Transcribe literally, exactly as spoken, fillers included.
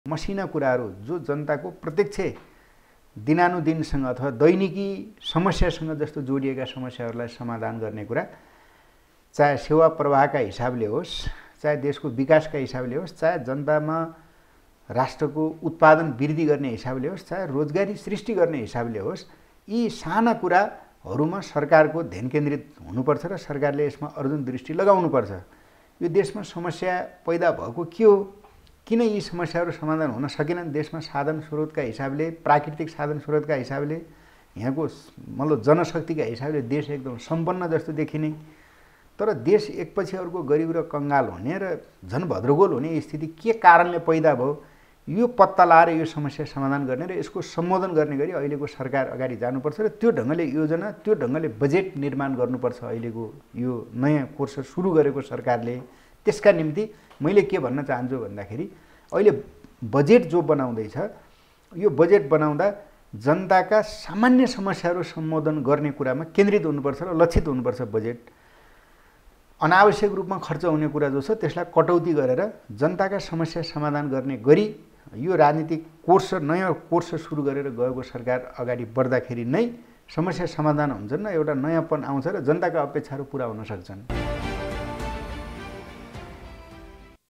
मसिना कुराहरू जो जनताको प्रत्यक्ष दिनानुदिनसँग अथवा दैनिकी समस्यासँग जस्तो जोडिएका समस्याहरूलाई समाधान गर्ने कुरा, चाहे सेवा प्रवाहका हिसाबले होस्, चाहे देशको विकासका हिसाबले होस्, चाहे जनतामा राष्ट्रको उत्पादन वृद्धि गर्ने हिसाबले होस्, चाहे रोजगारी सृष्टि गर्ने हिसाबले होस्, यी साना कुराहरूमा सरकारको ध्यान केन्द्रित हुनुपर्छ र सरकारले यसमा अर्जुन दृष्टि लगाउनुपर्छ। यो देशमा समस्या पैदा भएको के हो, किन यी समस्याहरू समाधान हुन सकेनन्? देशमा साधन स्रोतका हिसाबले, प्राकृतिक साधन स्रोतका हिसाबले, यहाँको मतलब जनशक्तिका हिसाबले देश एकदम सम्पन्न जस्तो देखिने, तर देश एकपछि अर्को गरिब र कङ्गाल हुने र झन् भद्रगोल हुने स्थिति के कारणले पैदा भयो, यो पत्ता लाएर यो समस्या समाधान गर्ने र यसको सम्बोधन गर्ने गरी अहिलेको सरकार अगाडि जानुपर्छ र त्यो ढङ्गले योजना, त्यो ढङ्गले बजेट निर्माण गर्नुपर्छ। अहिलेको यो नयाँ कोर्स सुरु गरेको सरकारले त्यसका निम्ति मैले के भन्न चाहन्छु भन्दाखेरि, अहिले बजेट जो बनाउँदैछ, यो बजेट बनाउँदा जनताका सामान्य समस्याहरू सम्बोधन गर्ने कुरामा केन्द्रित हुनुपर्छ र लक्षित हुनुपर्छ। बजेट अनावश्यक रूपमा खर्च हुने कुरा जो छ त्यसलाई कटौती गरेर जनताका समस्या समाधान गर्ने गरी यो राजनीतिक कोर्स, नयाँ कोर्स सुरु गरेर गएको सरकार अगाडि बढ्दाखेरि नै समस्या समाधान हुन्छन् र एउटा नयाँपन आउँछ र जनताका अपेक्षाहरू पुरा हुन सक्छन्।